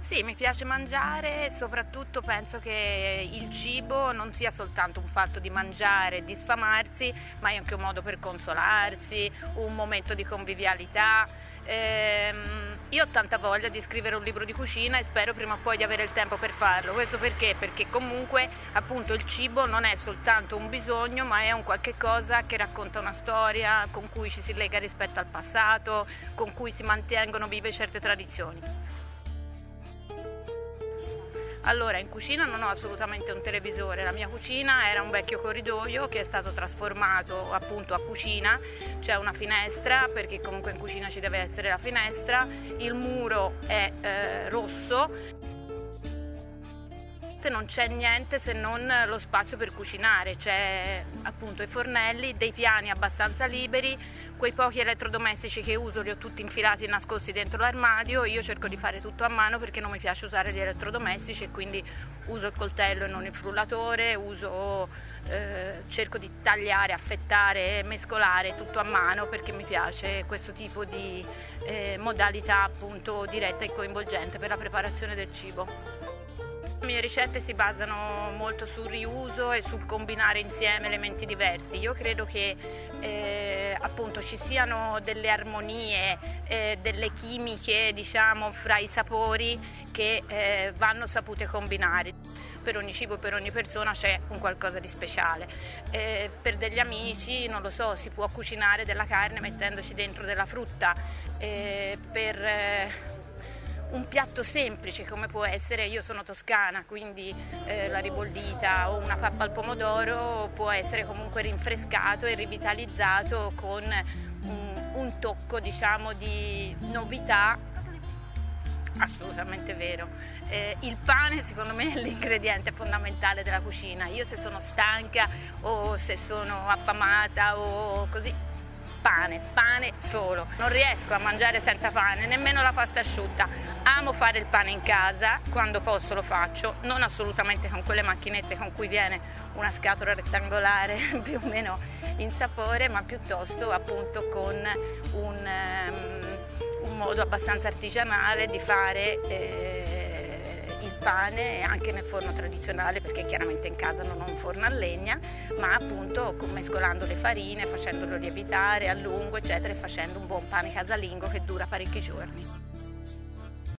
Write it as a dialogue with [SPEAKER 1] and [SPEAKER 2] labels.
[SPEAKER 1] Sì, mi piace mangiare, soprattutto penso che il cibo non sia soltanto un fatto di mangiare e di sfamarsi, ma è anche un modo per consolarsi, un momento di convivialità. Io ho tanta voglia di scrivere un libro di cucina e spero prima o poi di avere il tempo per farlo. Questo perché? Perché comunque appunto il cibo non è soltanto un bisogno, ma è un qualche cosa che racconta una storia, con cui ci si lega rispetto al passato, con cui si mantengono vive certe tradizioni. Allora, in cucina non ho assolutamente un televisore, la mia cucina era un vecchio corridoio che è stato trasformato appunto a cucina, c'è una finestra perché comunque in cucina ci deve essere la finestra, il muro è rosso, non c'è niente se non lo spazio per cucinare, c'è appunto i fornelli, dei piani abbastanza liberi, quei pochi elettrodomestici che uso li ho tutti infilati e nascosti dentro l'armadio, io cerco di fare tutto a mano perché non mi piace usare gli elettrodomestici e quindi uso il coltello e non il frullatore, cerco di tagliare, affettare e mescolare tutto a mano perché mi piace questo tipo di modalità appunto diretta e coinvolgente per la preparazione del cibo. Le mie ricette si basano molto sul riuso e sul combinare insieme elementi diversi. Io credo che appunto ci siano delle armonie, delle chimiche diciamo fra i sapori che vanno sapute combinare. Per ogni cibo e per ogni persona c'è un qualcosa di speciale. Per degli amici, non lo so, si può cucinare della carne mettendoci dentro della frutta. Per un piatto semplice come può essere, io sono toscana, quindi la ribollita o una pappa al pomodoro può essere comunque rinfrescato e rivitalizzato con un tocco diciamo di novità. Assolutamente vero. Il pane secondo me è l'ingrediente fondamentale della cucina. Io se sono stanca o se sono affamata o così, pane solo. Non riesco a mangiare senza pane, nemmeno la pasta asciutta. Amo fare il pane in casa, quando posso lo faccio, non assolutamente con quelle macchinette con cui viene una scatola rettangolare più o meno in sapore, ma piuttosto appunto con un modo abbastanza artigianale di fare il pane anche nel forno tradizionale, perché chiaramente in casa non ho un forno a legna, ma appunto mescolando le farine, facendolo lievitare a lungo eccetera e facendo un buon pane casalingo che dura parecchi giorni.